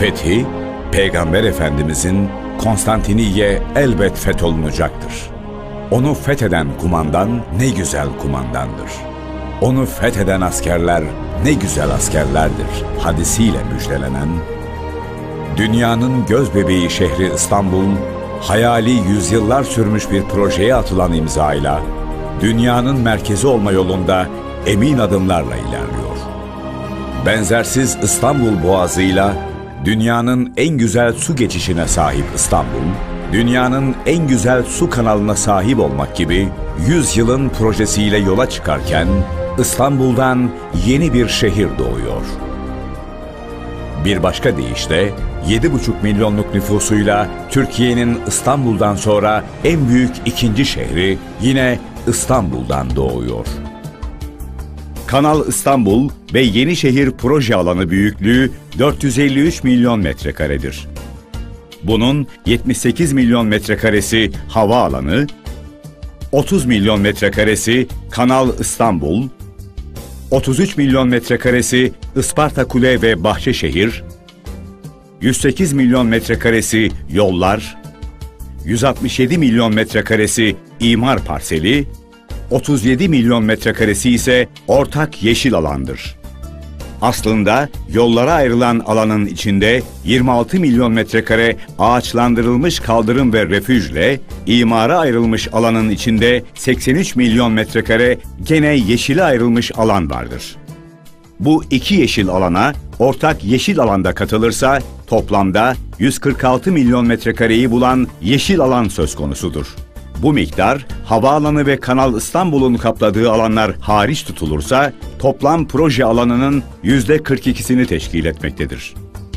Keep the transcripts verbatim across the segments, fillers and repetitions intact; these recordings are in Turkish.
Fethi, Peygamber Efendimizin Konstantiniye elbet fetholunacaktır. Onu fetheden kumandan ne güzel kumandandır. Onu fetheden askerler ne güzel askerlerdir hadisiyle müjdelenen, dünyanın gözbebeği şehri İstanbul, hayali yüzyıllar sürmüş bir projeye atılan imzayla, dünyanın merkezi olma yolunda emin adımlarla ilerliyor. Benzersiz İstanbul Boğazı'yla dünyanın en güzel su geçişine sahip İstanbul, dünyanın en güzel su kanalına sahip olmak gibi yüzyılın projesiyle yola çıkarken İstanbul'dan yeni bir şehir doğuyor. Bir başka deyişle yedi buçuk milyonluk nüfusuyla Türkiye'nin İstanbul'dan sonra en büyük ikinci şehri yine İstanbul'dan doğuyor. Kanal İstanbul ve Yenişehir proje alanı büyüklüğü dört yüz elli üç milyon metrekaredir. Bunun yetmiş sekiz milyon metrekaresi havaalanı, otuz milyon metrekaresi Kanal İstanbul, otuz üç milyon metrekaresi Isparta Kule ve Bahçeşehir, yüz sekiz milyon metrekaresi yollar, yüz altmış yedi milyon metrekaresi imar parseli, otuz yedi milyon metrekaresi ise ortak yeşil alandır. Aslında yollara ayrılan alanın içinde yirmi altı milyon metrekare ağaçlandırılmış kaldırım ve refüjle, imara ayrılmış alanın içinde seksen üç milyon metrekare gene yeşile ayrılmış alan vardır. Bu iki yeşil alana ortak yeşil alanda katılırsa toplamda yüz kırk altı milyon metrekareyi bulan yeşil alan söz konusudur. Bu miktar havaalanı ve Kanal İstanbul'un kapladığı alanlar hariç tutulursa toplam proje alanının yüzde kırk ikisini teşkil etmektedir.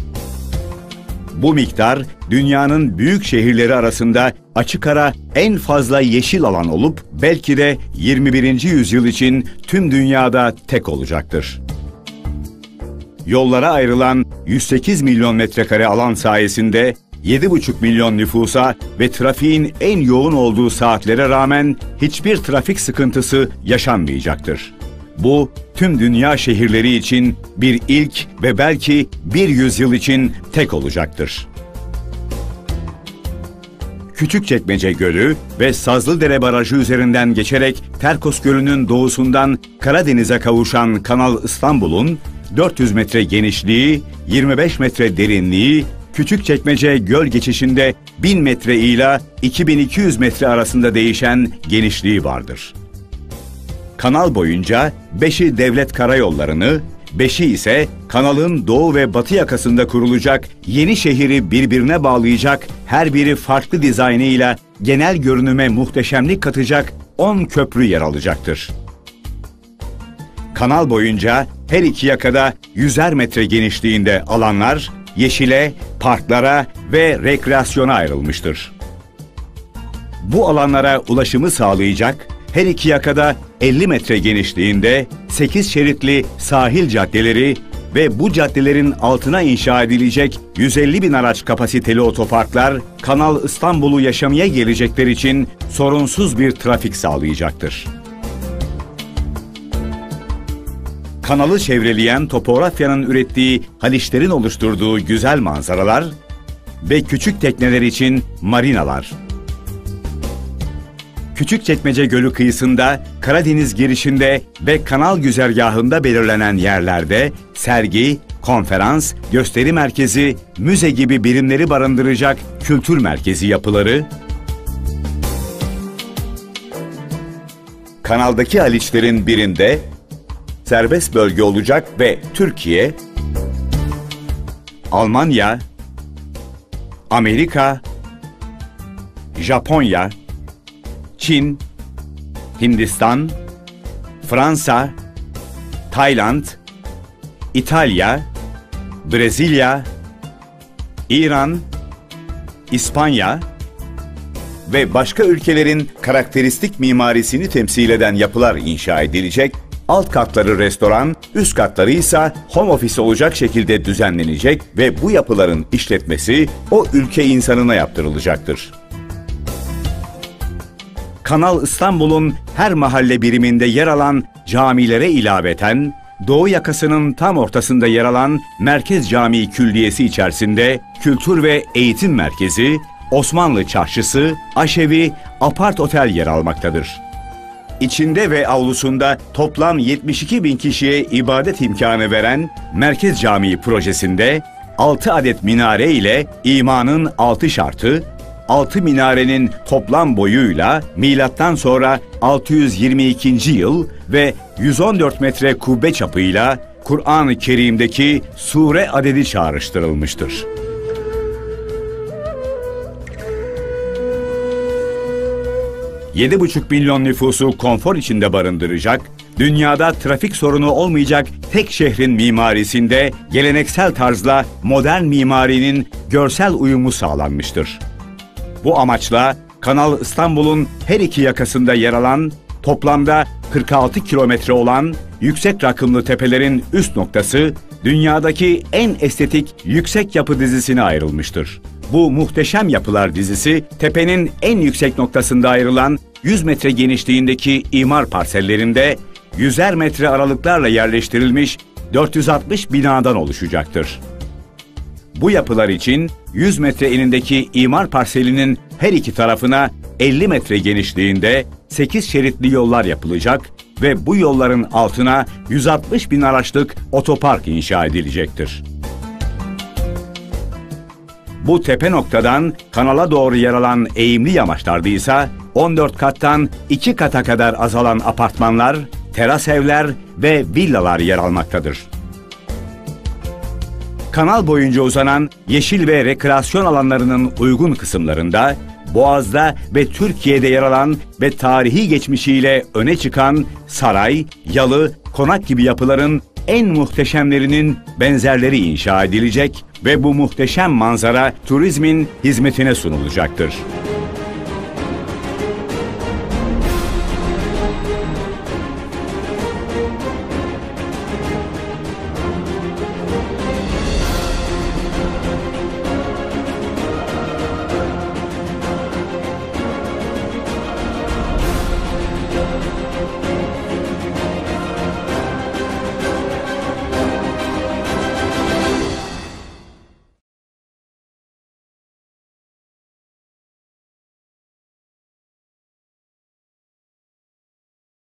Bu miktar dünyanın büyük şehirleri arasında açık ara en fazla yeşil alan olup belki de yirmi birinci yüzyıl için tüm dünyada tek olacaktır. Yollara ayrılan yüz sekiz milyon metrekare alan sayesinde yedi buçuk milyon nüfusa ve trafiğin en yoğun olduğu saatlere rağmen hiçbir trafik sıkıntısı yaşanmayacaktır. Bu, tüm dünya şehirleri için bir ilk ve belki bir yüzyıl için tek olacaktır. Küçükçekmece Gölü ve Sazlıdere Barajı üzerinden geçerek Terkos Gölü'nün doğusundan Karadeniz'e kavuşan Kanal İstanbul'un dört yüz metre genişliği, yirmi beş metre derinliği, Küçükçekmece Göl geçişinde bin metre ile iki bin iki yüz metre arasında değişen genişliği vardır. Kanal boyunca beşi devlet karayollarını, beşi ise kanalın doğu ve batı yakasında kurulacak yeni şehri birbirine bağlayacak, her biri farklı dizaynıyla genel görünüme muhteşemlik katacak on köprü yer alacaktır. Kanal boyunca her iki yakada yüzer metre genişliğinde alanlar, yeşile, parklara ve rekreasyona ayrılmıştır. Bu alanlara ulaşımı sağlayacak, her iki yakada elli metre genişliğinde sekiz şeritli sahil caddeleri ve bu caddelerin altına inşa edilecek yüz elli bin araç kapasiteli otoparklar, Kanal İstanbul'u yaşamaya gelecekler için sorunsuz bir trafik sağlayacaktır. Kanalı çevreleyen topografyanın ürettiği haliçlerin oluşturduğu güzel manzaralar ve küçük tekneler için marinalar. Küçükçekmece Gölü kıyısında, Karadeniz girişinde ve kanal güzergahında belirlenen yerlerde sergi, konferans, gösteri merkezi, müze gibi birimleri barındıracak kültür merkezi yapıları, kanaldaki haliçlerin birinde serbest bölge olacak ve Türkiye, Almanya, Amerika, Japonya, Çin, Hindistan, Fransa, Tayland, İtalya, Brezilya, İran, İspanya ve başka ülkelerin karakteristik mimarisini temsil eden yapılar inşa edilecek, alt katları restoran, üst katları ise home office olacak şekilde düzenlenecek ve bu yapıların işletmesi o ülke insanına yaptırılacaktır. Kanal İstanbul'un her mahalle biriminde yer alan camilere ilaveten Doğu yakasının tam ortasında yer alan Merkez Camii Külliyesi içerisinde kültür ve eğitim merkezi, Osmanlı Çarşısı, aşevi, apart otel yer almaktadır. İçinde ve avlusunda toplam yetmiş iki bin kişiye ibadet imkanı veren Merkez Camii projesinde altı adet minare ile imanın altı şartı, altı minarenin toplam boyuyla milattan sonra altı yüz yirmi ikinci yıl ve yüz on dört metre kubbe çapıyla Kur'an-ı Kerim'deki sure adedi çağrıştırılmıştır. yedi buçuk milyon nüfusu konfor içinde barındıracak, dünyada trafik sorunu olmayacak tek şehrin mimarisinde geleneksel tarzla modern mimarinin görsel uyumu sağlanmıştır. Bu amaçla Kanal İstanbul'un her iki yakasında yer alan, toplamda kırk altı kilometre olan yüksek rakımlı tepelerin üst noktası, dünyadaki en estetik yüksek yapı dizisine ayrılmıştır. Bu muhteşem yapılar dizisi, tepenin en yüksek noktasında ayrılan yüz metre genişliğindeki imar parsellerinde yüzer metre aralıklarla yerleştirilmiş dört yüz altmış binadan oluşacaktır. Bu yapılar için yüz metre enindeki imar parselinin her iki tarafına elli metre genişliğinde sekiz şeritli yollar yapılacak ve bu yolların altına yüz altmış bin araçlık otopark inşa edilecektir. Bu tepe noktadan kanala doğru yer alan eğimli yamaçlarda ise on dört kattan iki kata kadar azalan apartmanlar, teras evler ve villalar yer almaktadır. Kanal boyunca uzanan yeşil ve rekreasyon alanlarının uygun kısımlarında, Boğaz'da ve Türkiye'de yer alan ve tarihi geçmişiyle öne çıkan saray, yalı, konak gibi yapıların en muhteşemlerinin benzerleri inşa edilecek ve bu muhteşem manzara turizmin hizmetine sunulacaktır.